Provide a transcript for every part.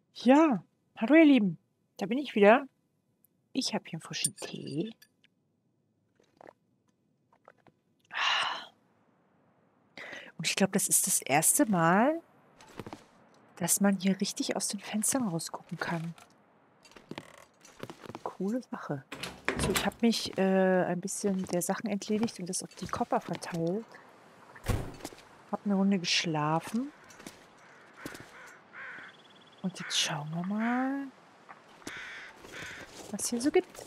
Ja, hallo ihr Lieben, da bin ich wieder. Ich habe hier 'n frischen Tee. Und ich glaube, das ist das erste Mal, dass man hier richtig aus den Fenstern rausgucken kann. Coole Sache. So, ich habe mich, ein bisschen der Sachen entledigt und das auf die Koffer verteilt. Habe 'ne Runde geschlafen und jetzt schauen wir mal, was hier so gibt.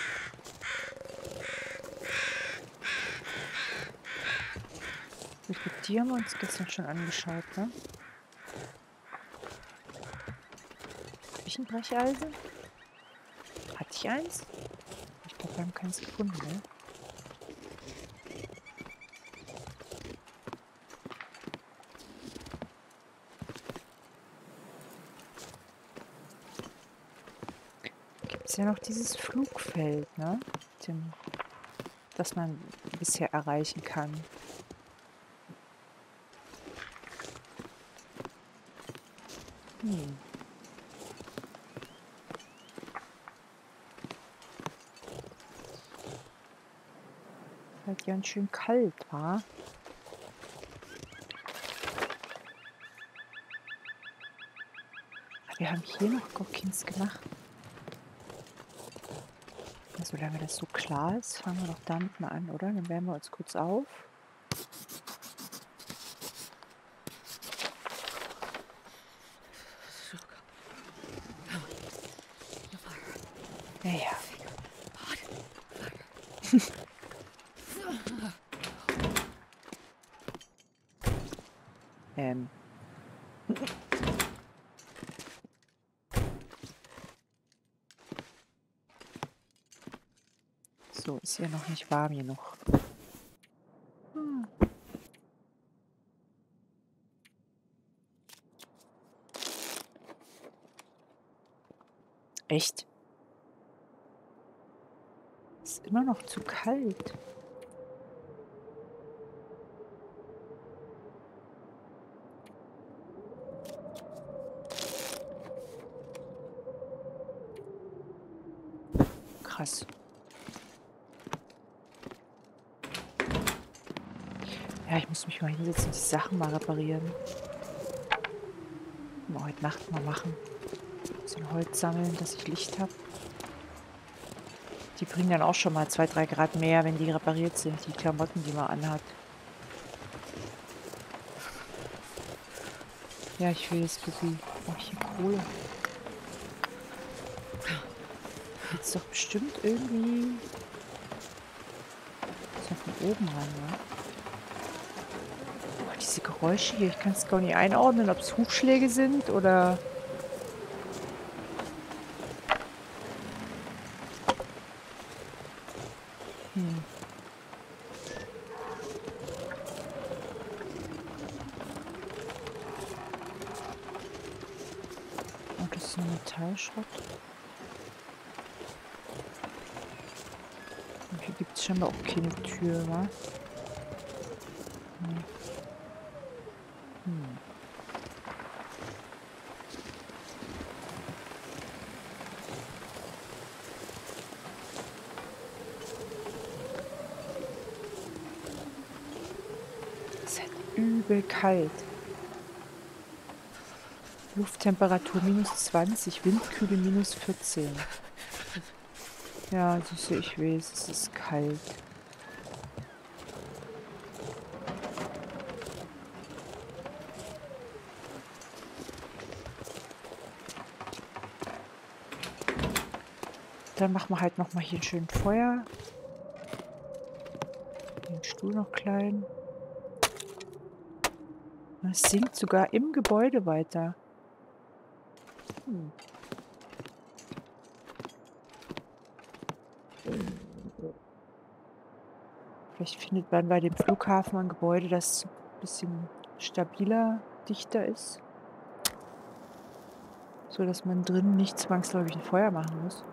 Ich glaube, die haben wir uns gestern schon angeschaut, ne? Habe ich 'n Brecheisen? Hatte ich eins? Ich glaube, wir haben keins gefunden, ne? Gibt's ja noch dieses Flugfeld, ne? Dem das man bisher erreichen kann. Hm. Halt ganz schön kalt, wa? Wir haben hier noch gar keins gemacht. Ja, solange das so klar ist, fangen wir doch damit mal an, oder? Dann wärmen wir uns kurz auf. Ja, ja. Ähm. So, ist ja noch nicht warm genug. Hm. Echt? Ist immer noch zu kalt. Krass. Ja, ich muss mich mal hinsetzen und die Sachen mal reparieren. Mal heute Nacht mal machen. So ein Holz sammeln, dass ich Licht habe. Die bringen dann auch schon mal 2, 3 Grad mehr, wenn die repariert sind, die Klamotten, die man anhat. Ja, ich will jetzt Puppi. Oh, hier Kohle. Jetzt doch bestimmt irgendwie so von oben ran, ne? Oh, diese Geräusche hier, ich kann es gar nicht einordnen, ob es Hufschläge sind oder. Hm. Oh, das ist ein Metallschrott. Und hier gibt es scheinbar auch keine Tür, wa? Nee. Hm. Es ist halt übel kalt. Lufttemperatur -20, Windkühle -14. Ja, siehste, ich weiß, es ist kalt. Dann machen wir halt noch mal hier 'n schön Feuer. Den Stuhl noch klein. Es sinkt sogar im Gebäude weiter. Hm. Vielleicht findet man bei dem Flughafen ein Gebäude, das 'n bisschen stabiler, dichter ist, sodass man drinnen nicht zwangsläufig 'n Feuer machen muss.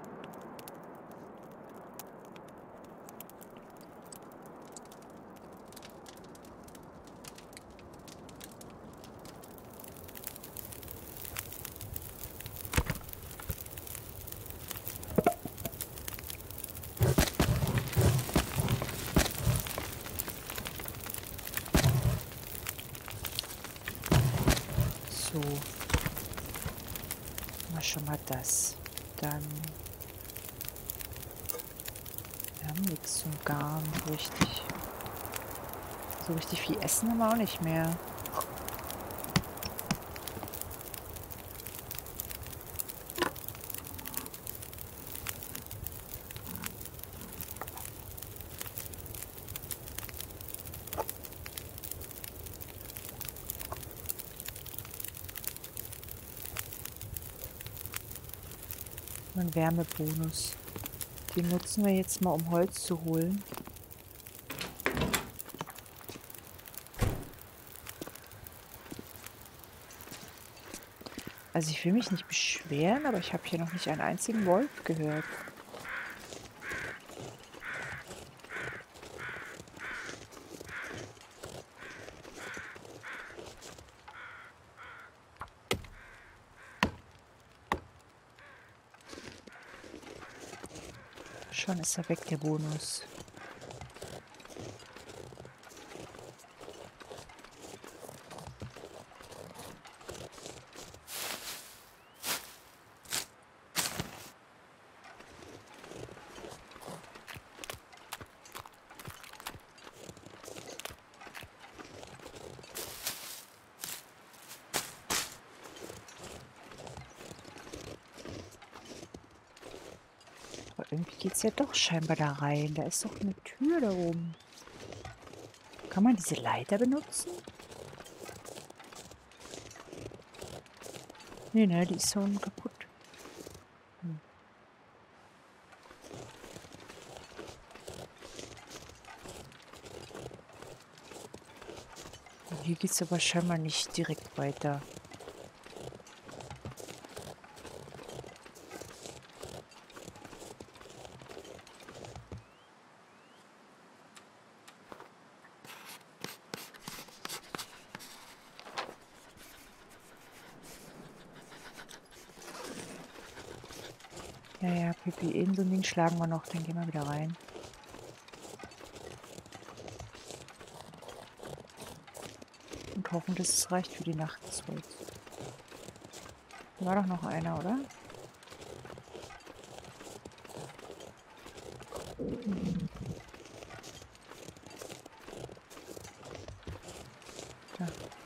Mal schon mal das. Dann. Wir haben nichts zum Garn, so richtig. So richtig viel Essen haben wir auch nicht mehr. Ein Wärmebonus. Den nutzen wir jetzt mal, um Holz zu holen. Also ich will mich nicht beschweren, aber ich habe hier noch nicht einen einzigen Wolf gehört. Schon ist er weg, der Bonus. Aber irgendwie geht es ja doch scheinbar da rein. Da ist doch eine Tür da oben. Kann man diese Leiter benutzen? Nee, ne, die ist so kaputt. Hm. Hier geht es aber scheinbar nicht direkt weiter. Ja, ja, Pipi, eben so ein Ding schlagen wir noch, dann gehen wir wieder rein. Und hoffen, dass es reicht für die Nacht. War doch noch einer, oder? Da.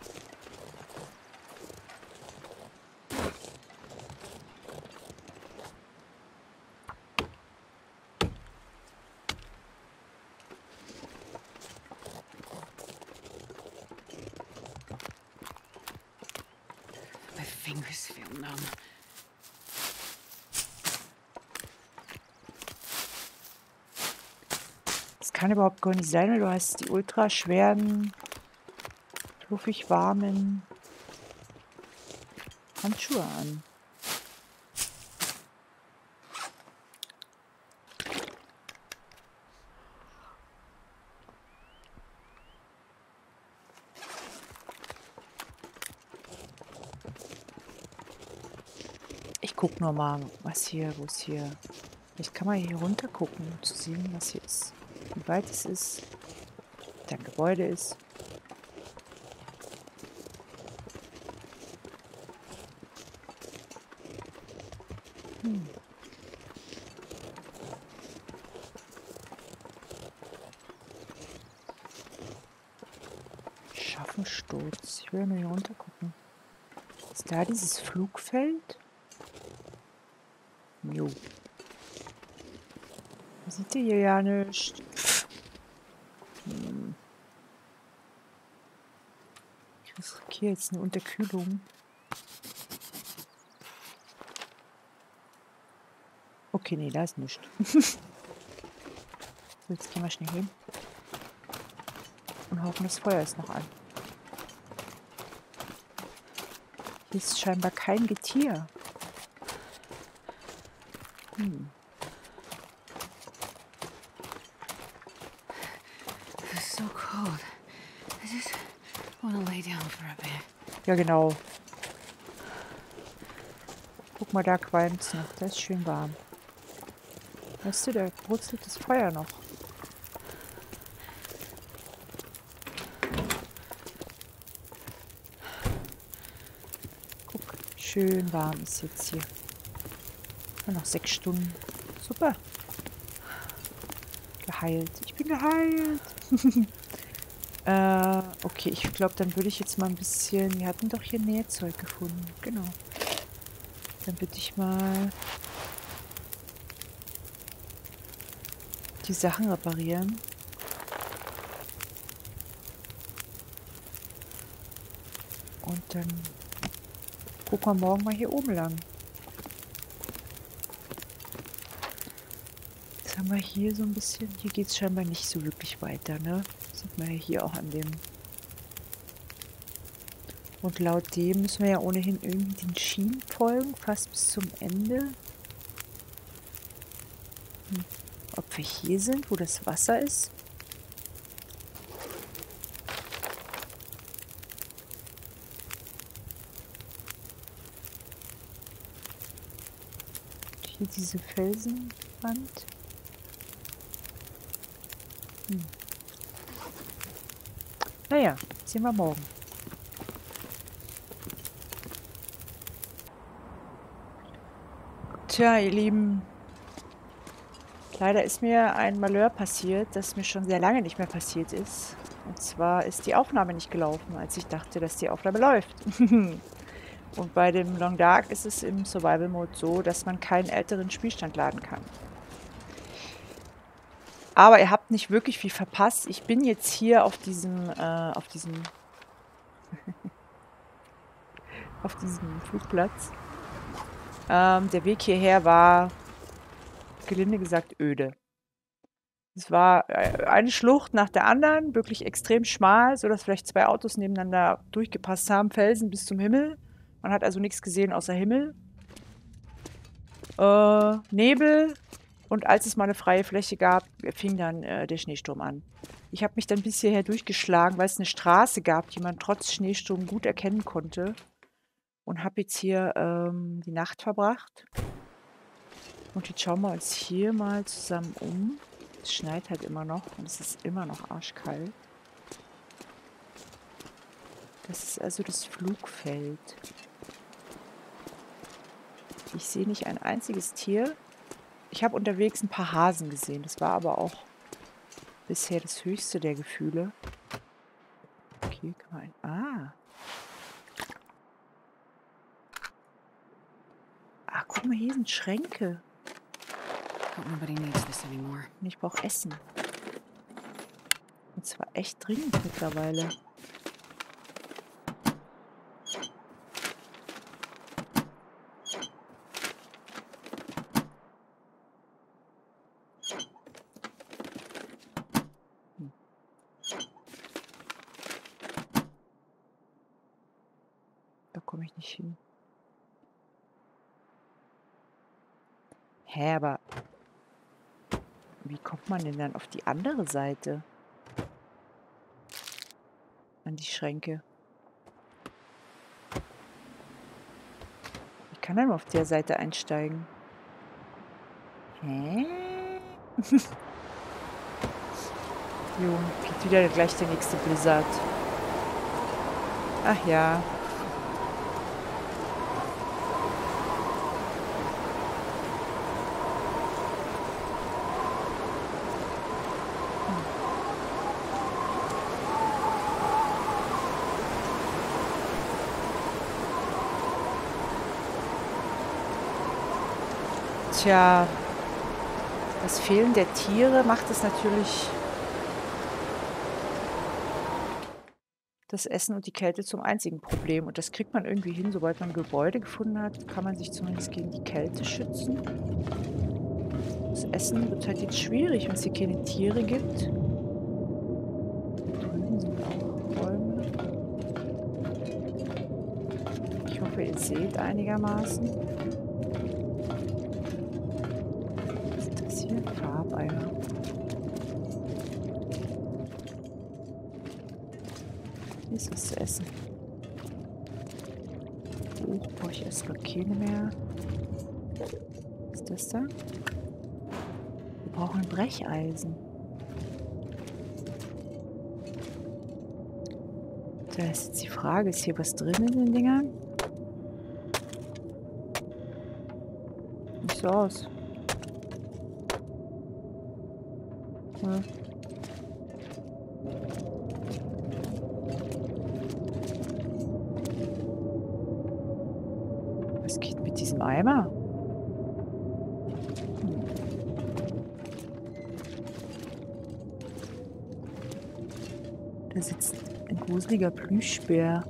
My fingers feel numb. Das kann überhaupt gar nicht sein, weil du hast die ultra schweren, fluffig warmen Handschuhe an. Ich guck nur mal, was hier, wo es hier. Vielleicht kann man hier runter gucken, um zu sehen, was hier ist. Wie weit es ist. Ob da ein Gebäude ist. Hm. Schaffensturz. Ich will nur hier runter gucken. Ist da dieses Flugfeld? Jo. Sieht ihr hier ja nicht. Hm. Ich riskiere jetzt eine Unterkühlung. Okay, nee, da ist nichts. So, jetzt gehen wir schnell hin. Und hoffen, das Feuer ist noch an. Hier ist scheinbar kein Getier. Hm. It's so cold. I just want to lay down for a bit. Ja, genau. Guck mal, da qualmt es noch. Da ist schön warm. Weißt du, da brutzelt das Feuer noch. Guck, schön warm ist jetzt hier. Nur noch 6 Stunden. Super. Geheilt. Ich bin geheilt. Okay, ich glaube, dann würde ich jetzt mal ein bisschen... Wir hatten doch hier Nähzeug gefunden. Genau. Dann würde ich mal die Sachen reparieren. Und dann gucken wir morgen mal hier oben lang. Jetzt haben wir hier so ein bisschen... Hier geht es scheinbar nicht so wirklich weiter, ne? Das sieht man ja hier auch an dem... Und laut dem müssen wir ja ohnehin irgendwie den Schienen folgen, fast bis zum Ende. Ob wir hier sind, wo das Wasser ist? Hier diese Felsenwand. Naja, sehen wir morgen. Tja, ihr Lieben, leider ist mir ein Malheur passiert, das mir schon sehr lange nicht mehr passiert ist. Und zwar ist die Aufnahme nicht gelaufen, als ich dachte, dass die Aufnahme läuft. Und bei dem Long Dark ist es im Survival Mode so, dass man keinen älteren Spielstand laden kann. Aber ihr habt nicht wirklich viel verpasst. Ich bin jetzt hier auf diesem Flugplatz. Der Weg hierher war, gelinde gesagt, öde. Es war eine Schlucht nach der anderen, wirklich extrem schmal, sodass vielleicht 2 Autos nebeneinander durchgepasst haben. Felsen bis zum Himmel. Man hat also nichts gesehen außer Himmel. Nebel. Und als es mal eine freie Fläche gab, fing dann der Schneesturm an. Ich habe mich dann bis hierher durchgeschlagen, weil es eine Straße gab, die man trotz Schneesturm gut erkennen konnte. Und habe jetzt hier die Nacht verbracht. Und jetzt schauen wir uns hier mal zusammen um. Es schneit halt immer noch und es ist immer noch arschkalt. Das ist also das Flugfeld. Ich sehe nicht ein einziges Tier. Ich habe unterwegs ein paar Hasen gesehen. Das war aber auch bisher das höchste der Gefühle. Okay, kann man... Ah, guck mal, hier sind Schränke. Nobody needs this anymore. Und ich brauche Essen. Und zwar echt dringend mittlerweile. Da komme ich nicht hin. Hä, aber wie kommt man denn dann auf die andere Seite? An die Schränke. Ich kann dann auf der Seite einsteigen. Hä? Jo, geht wieder gleich der nächste Blizzard. Ach ja. Tja, das Fehlen der Tiere macht es natürlich das Essen und die Kälte zum einzigen Problem. Und das kriegt man irgendwie hin, sobald man ein Gebäude gefunden hat, kann man sich zumindest gegen die Kälte schützen. Das Essen wird halt jetzt schwierig, wenn es hier keine Tiere gibt. Hier drüben sind auch Bäume. Ich hoffe, ihr seht einigermaßen. Was ist das hier? Farbeimer. Hier ist was zu essen. Oh, brauche ich erst gar keine mehr. Was ist das da? Wir brauchen ein Brecheisen. Da ist jetzt die Frage, ist hier was drin in den Dingern? Nicht so aus. Ja. Was geht mit diesem Eimer? Da sitzt ein gruseliger Plüschbär.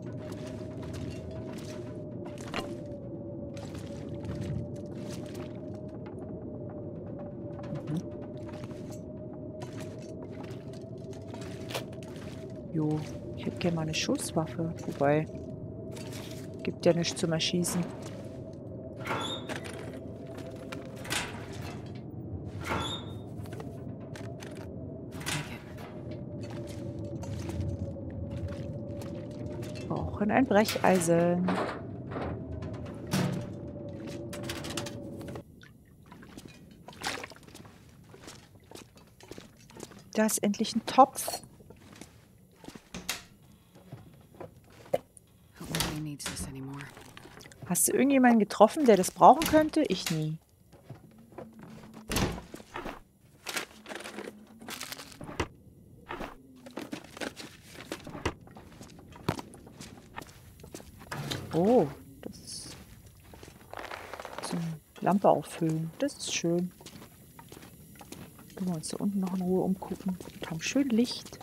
Mhm. Jo, ich hätte gerne mal eine Schusswaffe. Wobei, gibt ja nichts zum Erschießen. Brauchen ein Brecheisen. Da ist endlich ein Topf. Nobody needs this anymore. Hast du irgendjemanden getroffen, der das brauchen könnte? Ich nie. Oh, das ist zum Lampe auffüllen. Das ist schön. Können wir uns da unten noch in Ruhe umgucken. Und haben schön Licht.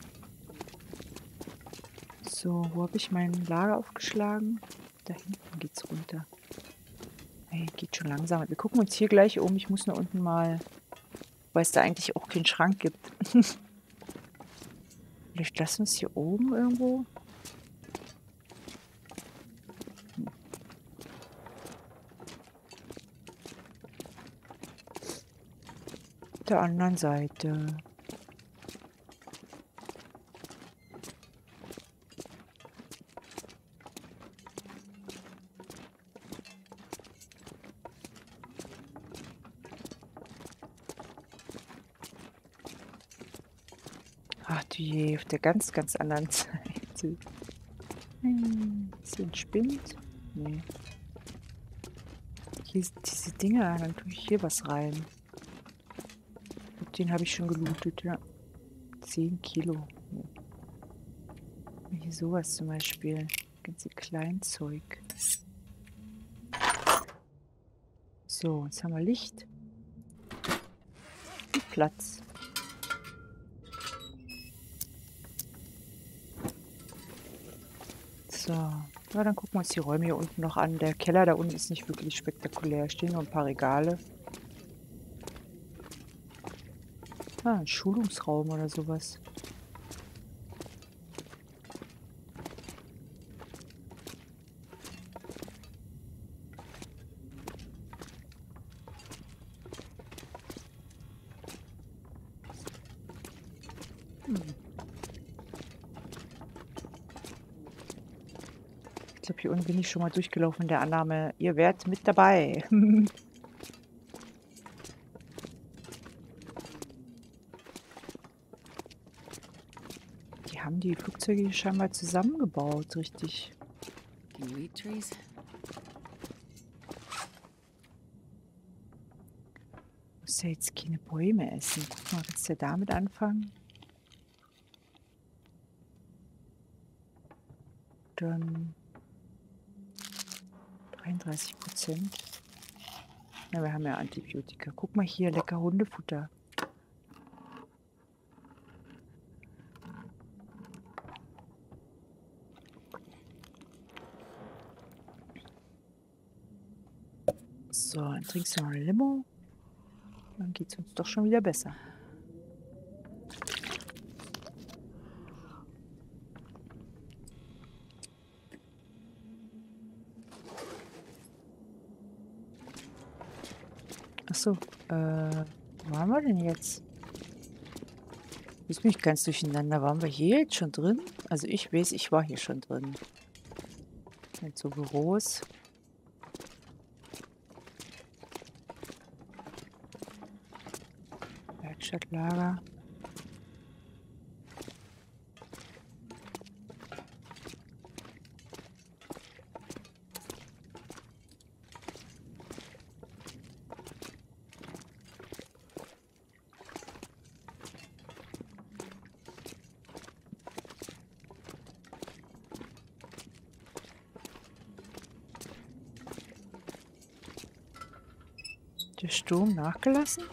So, wo habe ich mein Lager aufgeschlagen? Da hinten geht's runter. Hey, geht schon langsam. Wir gucken uns hier gleich um. Ich muss nur unten mal, weil es da eigentlich auch keinen Schrank gibt. Vielleicht lassen wir es hier oben irgendwo. Der anderen Seite. Ach du je, auf der ganz, ganz anderen Seite. Ist hier ein Spind? Nee. Hier sind diese Dinger, dann tue ich hier was rein. Den habe ich schon gelootet, ja. 10 Kilo. Hier sowas zum Beispiel. Ganze Kleinzeug. So, jetzt haben wir Licht. Und Platz. So. Ja, dann gucken wir uns die Räume hier unten noch an. Der Keller da unten ist nicht wirklich spektakulär. Stehen nur ein paar Regale. Ah, ein Schulungsraum oder sowas. Ich glaube, hier unten bin ich schon mal durchgelaufen in der Annahme, ihr wärt mit dabei. Die haben die Flugzeuge hier scheinbar zusammengebaut, richtig. Can you eat trees? Muss ja jetzt keine Bäume essen. Guck mal, kannst du ja damit anfangen? Dann 33%. Ja, wir haben ja Antibiotika. Guck mal hier, lecker Hundefutter. So, dann trinkst du noch eine Limo. Dann geht es uns doch schon wieder besser. Achso, wo waren wir denn jetzt? Ist mich ganz durcheinander. Waren wir hier jetzt schon drin? Also ich weiß, ich war hier schon drin. Sind so Büros. Werkstattlager. Der Sturm nachgelassen?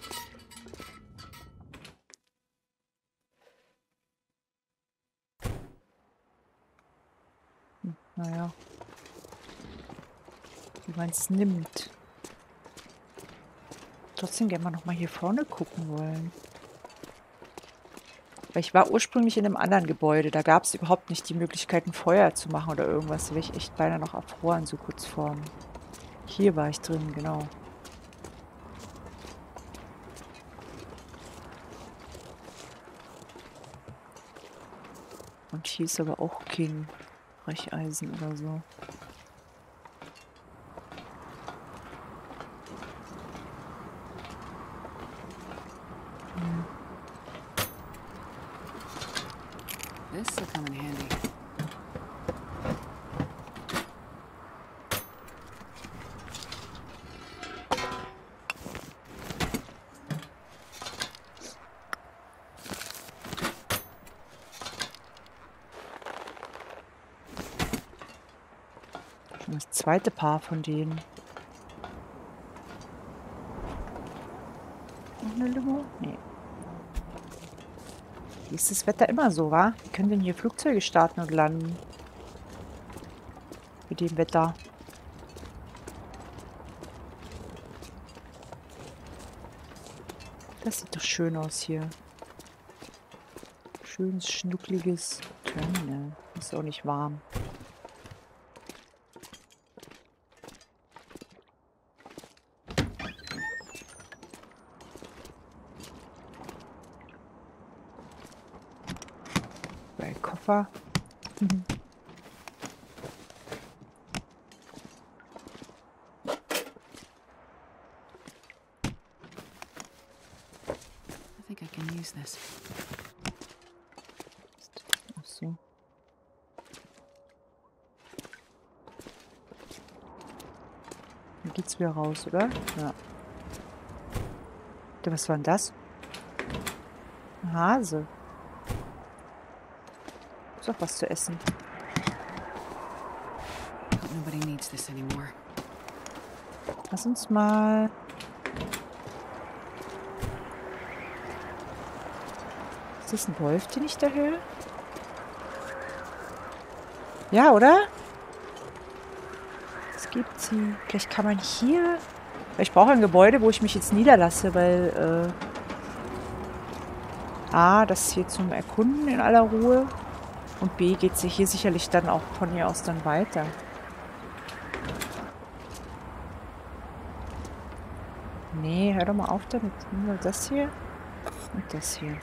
Naja. Wie man es nimmt. Trotzdem gerne mal noch mal hier vorne gucken wollen. Weil ich war ursprünglich in einem anderen Gebäude. Da gab es überhaupt nicht die Möglichkeit, ein Feuer zu machen oder irgendwas. Da wäre ich echt beinahe noch erfroren, so kurz vorm. Hier war ich drin, genau. Und hier ist aber auch kein Brecheisen oder so. This will come in handy. Schon das zweite Paar von denen. Noch eine Limo? Nee. Wie ist das Wetter immer so, wa? Wie können denn hier Flugzeuge starten und landen? Mit dem Wetter. Das sieht doch schön aus hier. Schönes, schnuckliges Terminal. Ist auch nicht warm. Bei Koffer. I think I can use this. Ach so. Dann geht's wieder raus, oder? Ja. Was war denn das? Ein Hase. Ist doch was zu essen. Hope nobody needs this anymore. Lass uns mal... Ist das ein Wolf, den ich da höre? Ja, oder? Es gibt sie. Vielleicht kann man hier... Ich brauche ein Gebäude, wo ich mich jetzt niederlasse, weil... A, das hier zum Erkunden in aller Ruhe. Und B, geht sie hier sicherlich dann auch von hier aus dann weiter. Nee, hör doch mal auf damit. Nur das hier und das hier.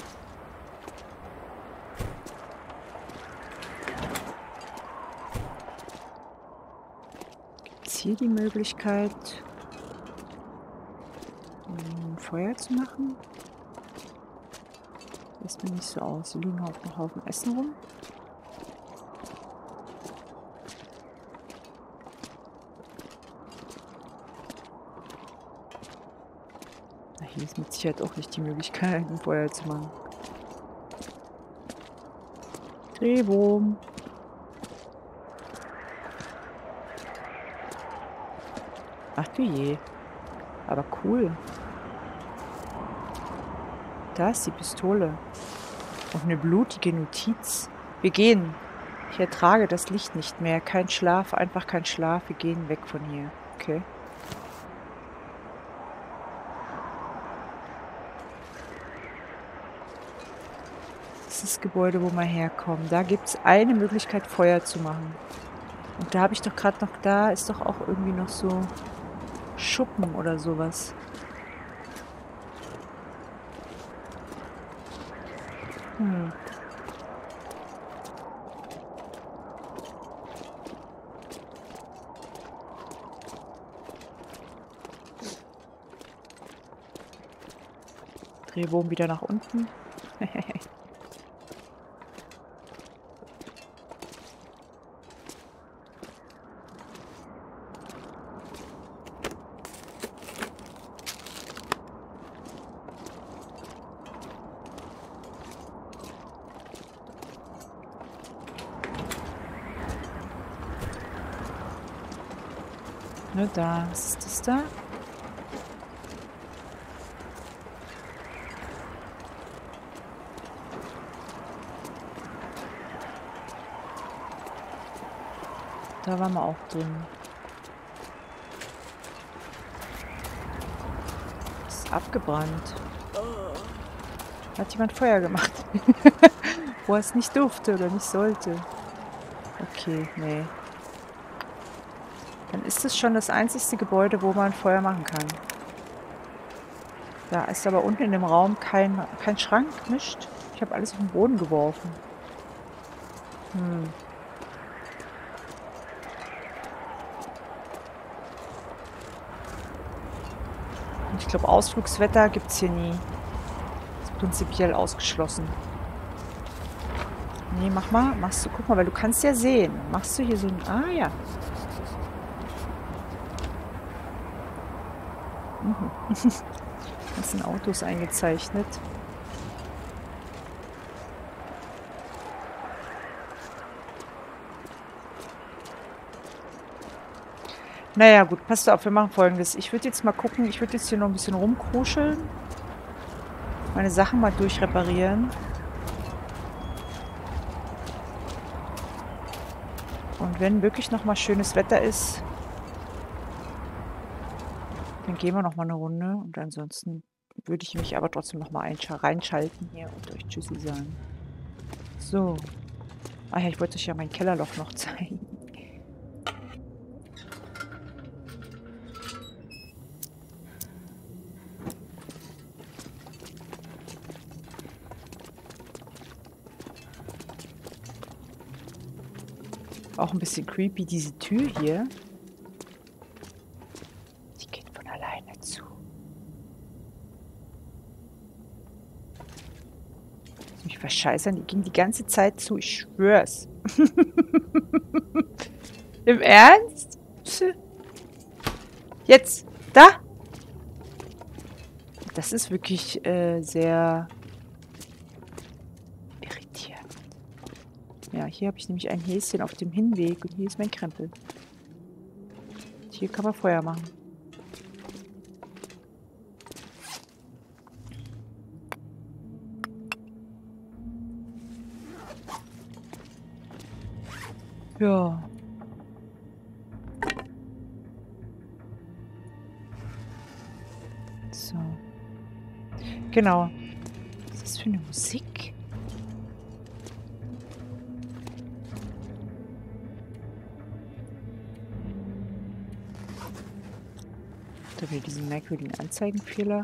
Gibt es hier die Möglichkeit, ein Feuer zu machen? Lässt mir nicht so aus. Hier liegen auch noch Haufen Essen rum. Na, hier ist mit Sicherheit auch nicht die Möglichkeit, ein Feuer zu machen. Drehboom. Ach du je. Aber cool. Da ist die Pistole. Und eine blutige Notiz. Wir gehen. Ich ertrage das Licht nicht mehr. Kein Schlaf, einfach kein Schlaf. Wir gehen weg von hier. Okay. Das ist das Gebäude, wo wir herkommen. Da gibt es eine Möglichkeit, Feuer zu machen. Und da habe ich doch gerade noch... Da ist doch auch irgendwie noch so Schuppen oder sowas. Drehbogen wieder nach unten. Ne, da. Was ist das da? Da waren wir auch drin. Ist abgebrannt. Hat jemand Feuer gemacht? Wo es nicht durfte oder nicht sollte. Okay, nee. Dann ist es schon das einzigste Gebäude, wo man Feuer machen kann. Da ist aber unten in dem Raum kein Schrank, nicht? Ich habe alles auf den Boden geworfen. Und ich glaube, Ausflugswetter gibt es hier nie. Ist prinzipiell ausgeschlossen. Nee, mach mal. Machst du, guck mal, weil du kannst ja sehen. Machst du hier so ein... Ah, ja. Das sind Autos eingezeichnet. Naja, gut, passt auf, wir machen Folgendes. Ich würde jetzt mal gucken, ich würde jetzt hier noch ein bisschen rumkruscheln. Meine Sachen mal durchreparieren. Und wenn wirklich noch mal schönes Wetter ist, dann gehen wir noch mal eine Runde. Und ansonsten würde ich mich aber trotzdem noch mal reinschalten hier und euch Tschüssi sagen. So. Ah ja, ich wollte euch ja mein Kellerloch noch zeigen. Auch ein bisschen creepy, diese Tür hier. Die geht von alleine zu. Lass mich verscheißern, die ging die ganze Zeit zu, ich schwör's. Im Ernst? Jetzt, da? Das ist wirklich sehr irritierend. Ja, hier habe ich nämlich ein Häschen auf dem Hinweg und hier ist mein Krempel. Hier kann man Feuer machen. Ja. So. Genau. Was ist das für eine Musik? Da wieder diesen merkwürdigen Anzeigenfehler.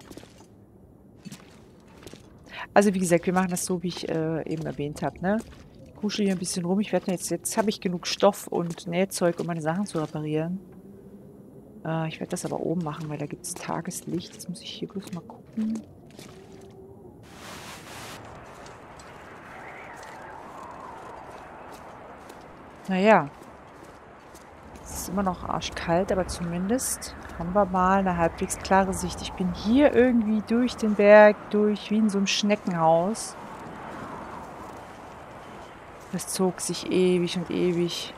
Also wie gesagt, wir machen das so, wie ich eben erwähnt habe, ne? Ich kuschel hier ein bisschen rum. Ich werde jetzt habe ich genug Stoff und Nähzeug, um meine Sachen zu reparieren. Ich werde das aber oben machen, weil da gibt es Tageslicht. Jetzt muss ich hier bloß mal gucken. Naja. Es ist immer noch arschkalt, aber zumindest haben wir mal eine halbwegs klare Sicht. Ich bin hier irgendwie durch den Berg, wie in so einem Schneckenhaus. Das zog sich ewig und ewig.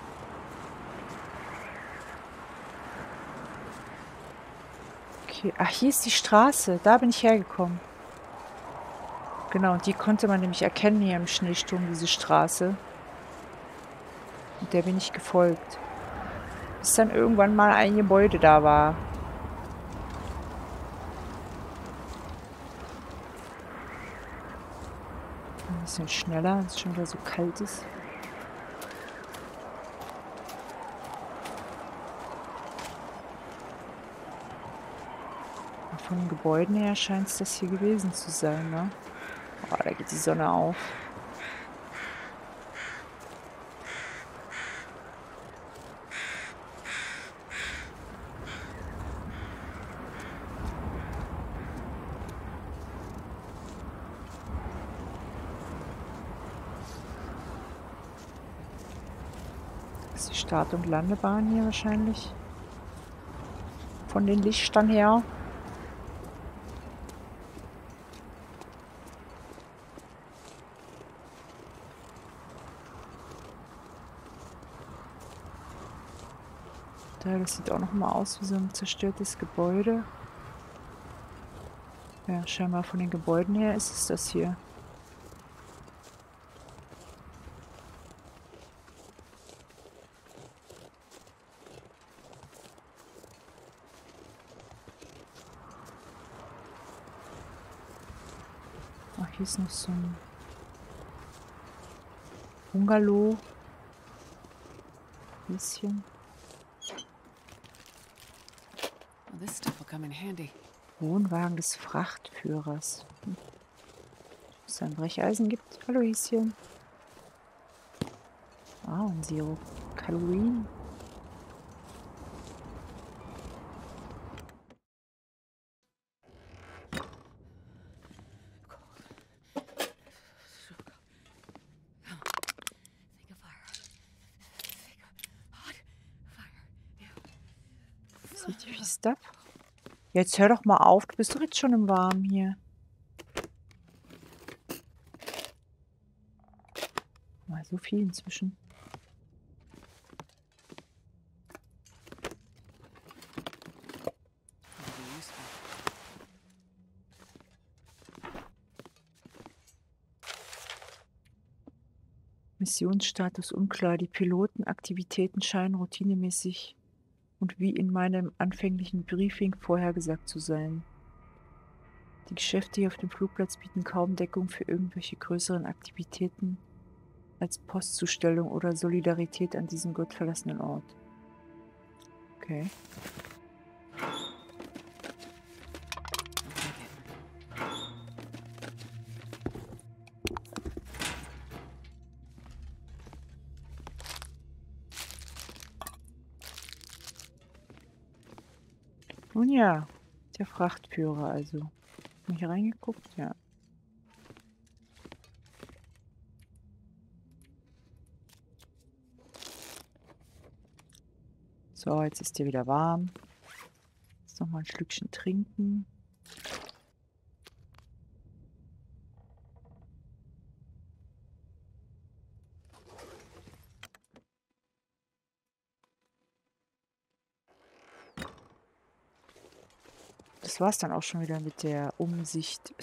Okay. Ach, hier ist die Straße. Da bin ich hergekommen. Genau, und die konnte man nämlich erkennen hier im Schneesturm, diese Straße. Und der bin ich gefolgt. Bis dann irgendwann mal ein Gebäude da war. Ein bisschen schneller, weil es schon wieder so kalt ist. Und von den Gebäuden her scheint es das hier gewesen zu sein, ne? Oh, da geht die Sonne auf. Das ist die Start- und Landebahn hier wahrscheinlich. Von den Lichtern her. Das sieht auch noch mal aus wie so ein zerstörtes Gebäude. Ja, scheinbar von den Gebäuden her ist es das hier. Ach, hier ist noch so ein Bungalow. Bisschen. Well, this stuff will come in handy. Wohnwagen des Frachtführers. Ob es ein Brecheisen gibt? Hallo, Häschen. Ahornsirup. Kalorien. Think of fire. Think of hot fire. Das ist richtig viel Stuff. Jetzt hör doch mal auf. Du bist doch jetzt schon im Warmen hier. Mal so viel inzwischen. That'll be useful. Missionsstatus unklar. Die Pilotenaktivitäten scheinen routinemäßig und wie in meinem anfänglichen Briefing vorhergesagt zu sein. Die Geschäfte hier auf dem Flugplatz bieten kaum Deckung für irgendwelche größeren Aktivitäten als Postzustellung oder Solidarität an diesem gottverlassenen Ort. Okay. Nun ja, der Frachtführer also. Hab ich hier reingeguckt? Ja. So, jetzt ist dir wieder warm. Jetzt noch mal ein Schlückchen trinken. Das war's dann auch schon wieder mit der Umsicht.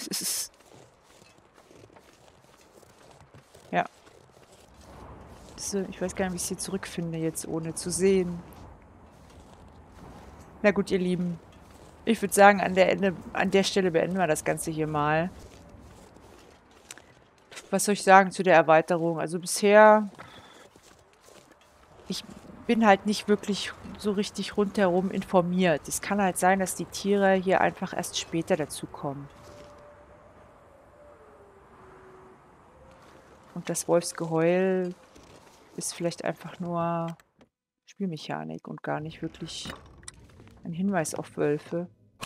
Ja. Ich weiß gar nicht, wie ich es hier zurückfinde, jetzt ohne zu sehen. Na gut, ihr Lieben. Ich würde sagen, an der Stelle beenden wir das Ganze hier mal. Was soll ich sagen zu der Erweiterung? Also bisher, ich bin halt nicht wirklich so richtig rundherum informiert. Es kann halt sein, dass die Tiere hier einfach erst später dazukommen. Und das Wolfsgeheul ist vielleicht einfach nur Spielmechanik und gar nicht wirklich ein Hinweis auf Wölfe.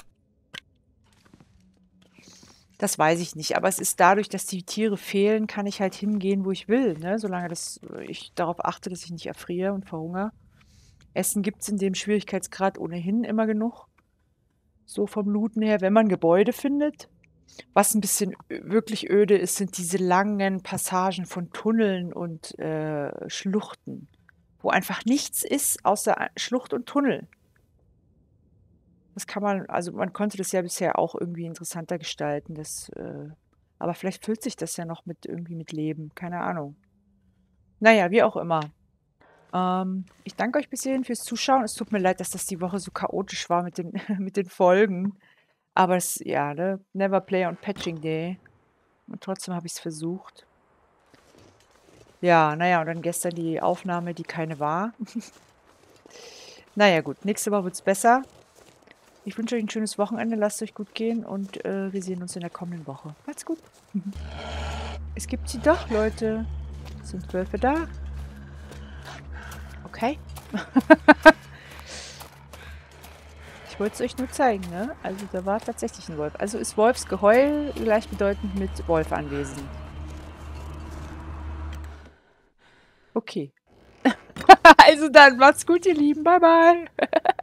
Das weiß ich nicht, aber es ist dadurch, dass die Tiere fehlen, kann ich halt hingehen, wo ich will, ne? Solange ich darauf achte, dass ich nicht erfriere und verhungere. Essen gibt es in dem Schwierigkeitsgrad ohnehin immer genug. So vom Looten her, wenn man Gebäude findet. Was ein bisschen wirklich öde ist, sind diese langen Passagen von Tunneln und Schluchten, wo einfach nichts ist außer Schlucht und Tunnel. Das kann man, also man konnte das ja bisher auch irgendwie interessanter gestalten, aber vielleicht füllt sich das ja noch irgendwie mit Leben, keine Ahnung. Naja, wie auch immer. Ich danke euch bis hierhin fürs Zuschauen. Es tut mir leid, dass das die Woche so chaotisch war mit den, mit den Folgen. Aber ja, ne? Never play on Patching Day. Und trotzdem habe ich es versucht. Ja, naja, und dann gestern die Aufnahme, die keine war. Naja, gut. Nächste Woche wird es besser. Ich wünsche euch ein schönes Wochenende. Lasst es euch gut gehen. Und wir sehen uns in der kommenden Woche. Macht's gut. Es gibt sie doch, Leute. Es sind Wölfe da. Okay. Ich wollte es euch nur zeigen, ne? Also da war tatsächlich ein Wolf. Also ist Wolfsgeheul gleichbedeutend mit Wolf anwesend. Okay. Also dann, macht's gut, ihr Lieben. Bye, bye.